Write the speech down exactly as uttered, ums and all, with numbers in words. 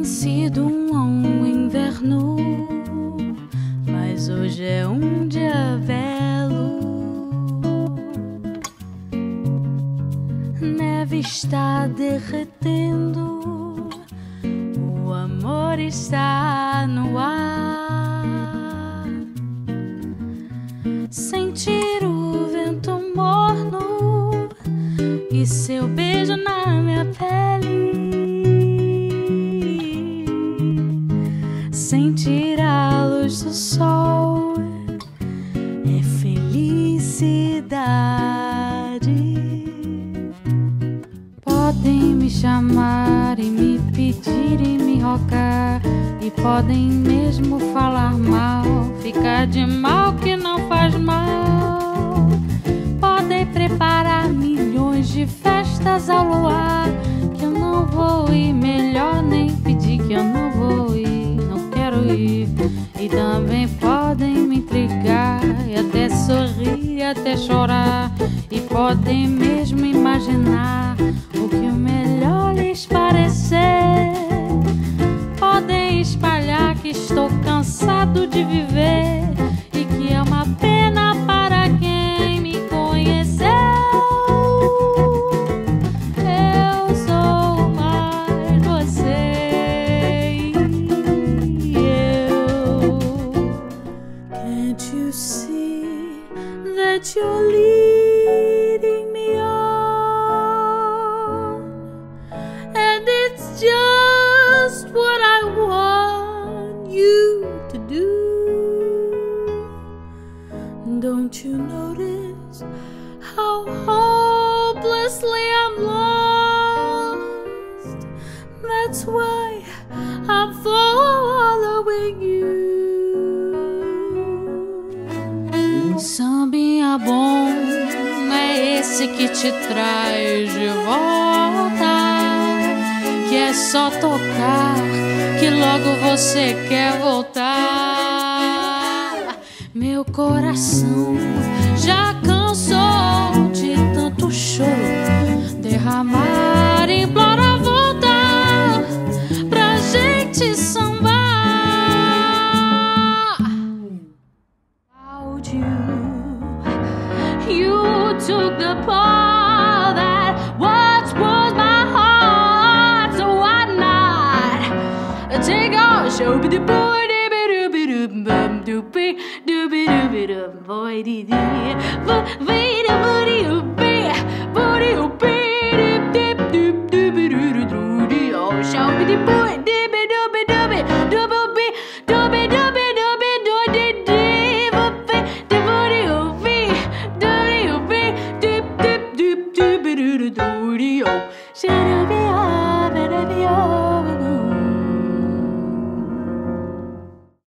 Tem sido um longo inverno, mas hoje é um dia belo. Neve está derretendo, o amor está no ar. Sentir o vento morno e seu beijo na minha pele. Sentir a luz do sol é felicidade. Podem me chamar e me pedir e me rogar, e podem mesmo falar mal, ficar de mal que não faz mal. Podem preparar milhões de festas ao luar, que eu não vou ir, melhor nem pedir que eu não vou ir. E também podem me intrigar, e até sorrir, e até chorar, e podem mesmo imaginar o que o melhor lhes parecer. Podem espalhar que estou cansado de viver e que é uma pena para quem me conheceu. Eu sou mais você. Can't you see that you're leading me on? And it's just what I want you to do. Don't you notice how hopelessly I'm lost? That's why I'm following you. Sambinha bom é esse que te traz de volta, que é só tocar que logo você quer voltar. Meu coração já cansou de tanto choro derramar, implora voltar pra gente sambar. You took the path that once was my heart, so why not take our show? Be the boy, dooby dooby dooby dooby dooby dooby dooby boy, dee dee, booty booty booby booty booby dip dip dooby dooby dooby. Oh, show be the boy, dooby dooby dooby dooby dooby dooby dooby dooby dee booby the booty booby dooby booby dip dip dip dooby dooby dooby. Oh, should be ah, baby, oh.